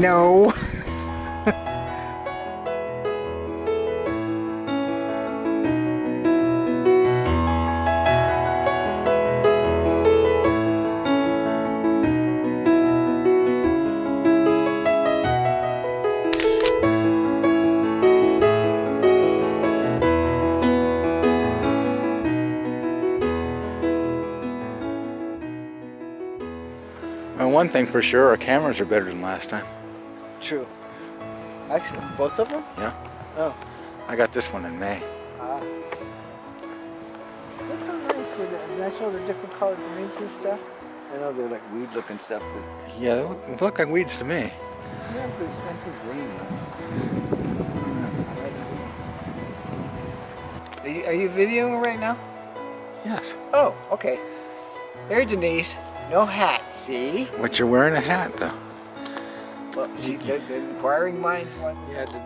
know. Well, one thing for sure, our cameras are better than last time. True. Actually, both of them? Yeah. Oh. I got this one in May. Look how nice with it. Nice all the different colored greens and stuff. I know they're like weed looking stuff, but Yeah, they look like weeds to me. yeah, but it's nice and green. Are you videoing right now? Yes. Oh, okay. There's Denise. No hat, see? But you're wearing a hat, though. Well, see, the inquiring minds one. Yeah, Denise.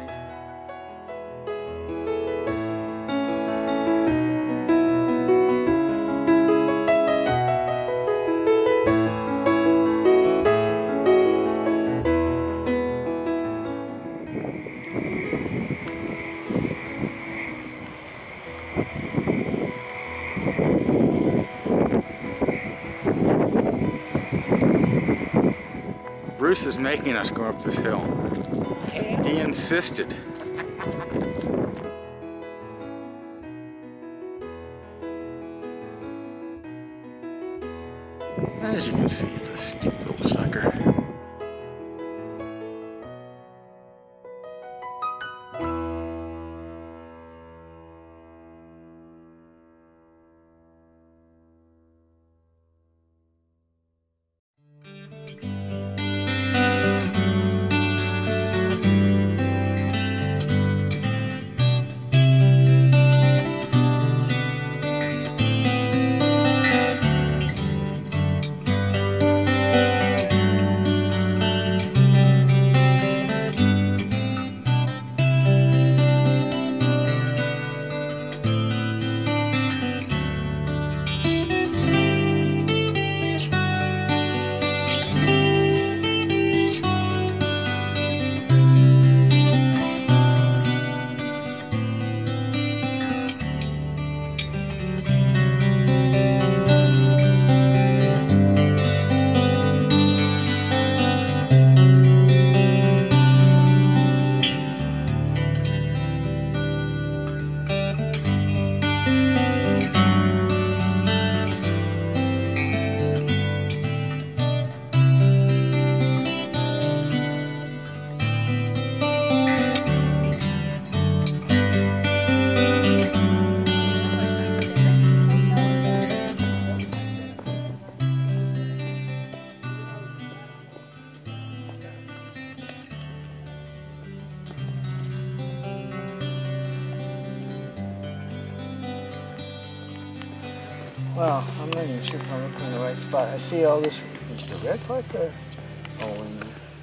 Bruce is making us go up this hill. He insisted. As you can see, it's a steep little sucker. Well, I'm not even sure if I'm looking in the right spot. I see all this. Is the red part there? Oh, and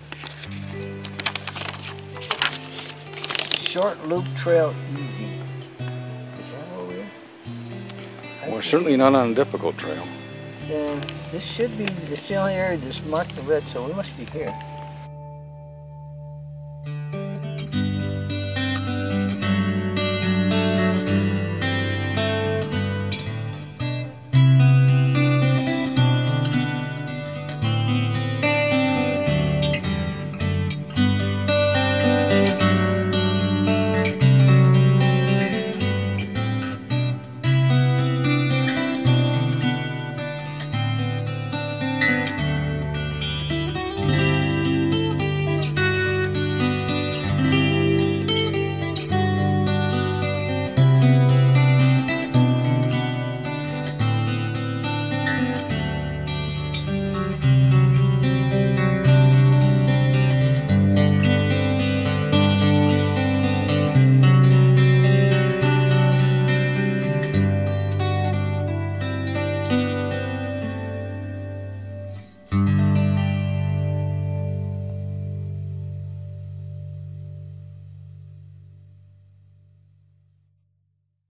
short loop trail easy. Is that what we're? Well, certainly not on a difficult trail. Then this should be, it's the only area that's marked in red, so we must be here.